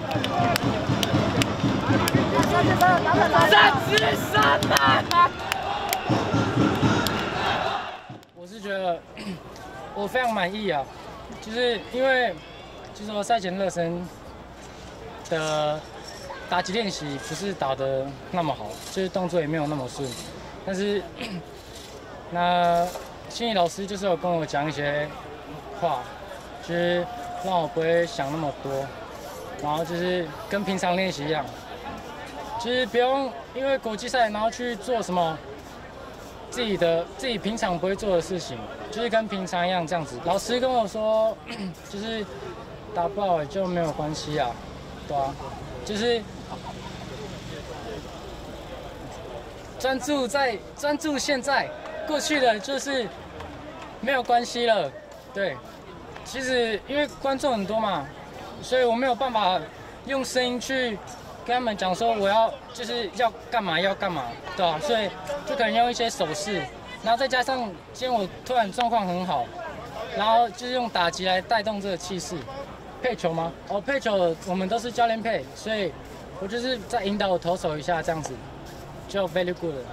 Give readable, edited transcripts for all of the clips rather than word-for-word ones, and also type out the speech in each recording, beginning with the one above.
我是觉得我非常满意啊，就是因为就是说赛前热身的打击练习不是打得那么好，就是动作也没有那么顺，但是那心理老师就是有跟我讲一些话，就是让我不会想那么多，然后就是跟平常练习一样。就是不用因为国际赛，然后去做什么自己平常不会做的事情，就是跟平常一样这样子。老师跟我说，就是打不好就没有关系啊，对啊，就是专注现在，过去的就是没有关系了。对，其实因为观众很多嘛，所以我没有办法用声音去跟他们讲说我要就是要干嘛，对吧？所以就可能用一些手势，然后再加上今天我突然状况很好，然后就是用打击来带动这个气势。配球吗？哦，配球我们都是教练配，所以我就是在引导我投手一下这样子，就 very good 了。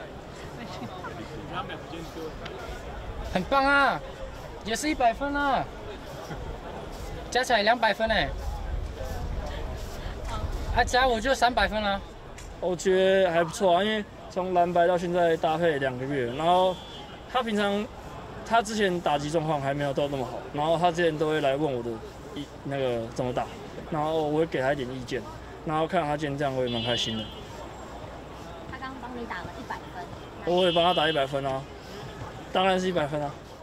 很棒啊，也是100分啊，加起来200分哎。啊，加我就300分啦。 我觉得还不错啊，因为从蓝白到现在搭配2个月，然后他之前打击状况还没有到那么好，然后他之前都会来问我的那个怎么打，然后我会给他一点意见，然后看到他今天这样，我也蛮开心的。 他刚帮你打了100分， 我也帮他打100分啊，当然是100分啊。